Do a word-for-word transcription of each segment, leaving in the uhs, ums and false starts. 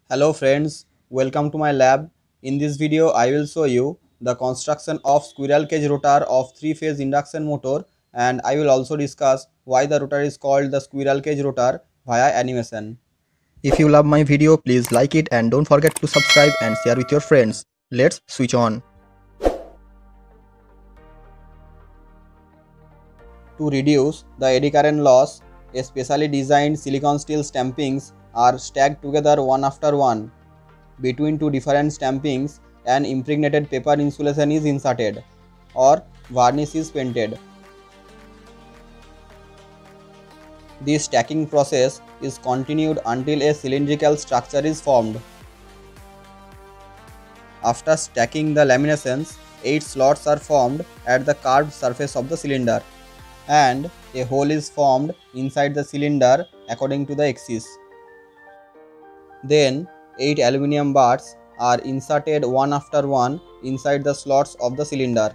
Hello friends, welcome to my lab. In this video, I will show you the construction of squirrel cage rotor of three-phase induction motor, and I will also discuss why the rotor is called the squirrel cage rotor via animation. If you love my video, please like it and don't forget to subscribe and share with your friends. Let's switch on. To reduce the eddy current loss, a specially designed silicon steel stampings are stacked together one after one. Between two different stampings, an impregnated paper insulation is inserted or varnish is painted. This stacking process is continued until a cylindrical structure is formed. After stacking the laminations, eight slots are formed at the curved surface of the cylinder, and a hole is formed inside the cylinder according to the axis. Then, eight aluminum bars are inserted one after one inside the slots of the cylinder.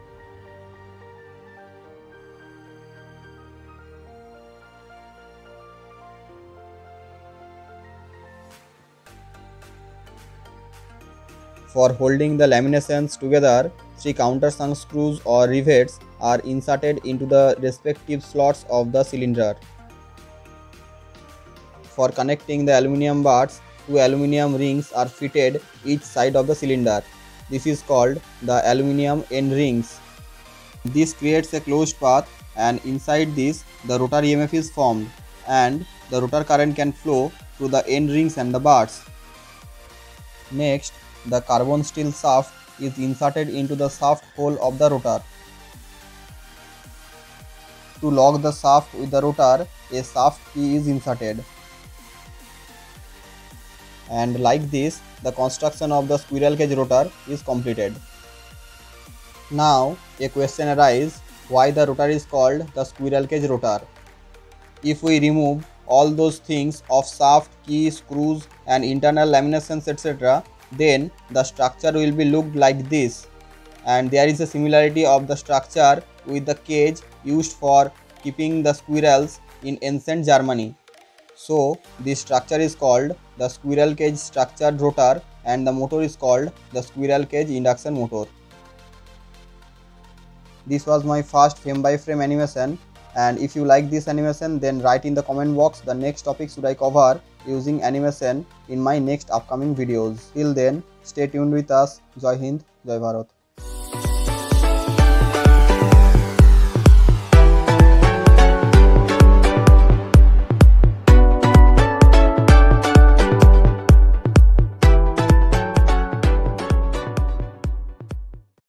For holding the laminations together, three countersunk screws or rivets are inserted into the respective slots of the cylinder. For connecting the aluminum bars, two aluminum rings are fitted each side of the cylinder. This is called the aluminum end rings. This creates a closed path, and inside this the rotor E M F is formed and the rotor current can flow through the end rings and the bars. Next, the carbon steel shaft is inserted into the shaft hole of the rotor. To lock the shaft with the rotor, a shaft key is inserted. And like this, the construction of the squirrel cage rotor is completed. Now, a question arises, why the rotor is called the squirrel cage rotor? If we remove all those things of shaft, key, screws and internal laminations et cetera, then the structure will be looked like this, and there is a similarity of the structure with the cage used for keeping the squirrels in ancient Germany. So, this structure is called the squirrel cage structured rotor and the motor is called the squirrel cage induction motor. This was my first frame by frame animation, and if you like this animation, then write in the comment box the next topic should I cover using animation in my next upcoming videos. Till then, stay tuned with us. Jai Hind, Jai Bharat.